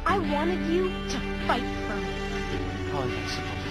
I wanted you to fight for me. Oh, yes.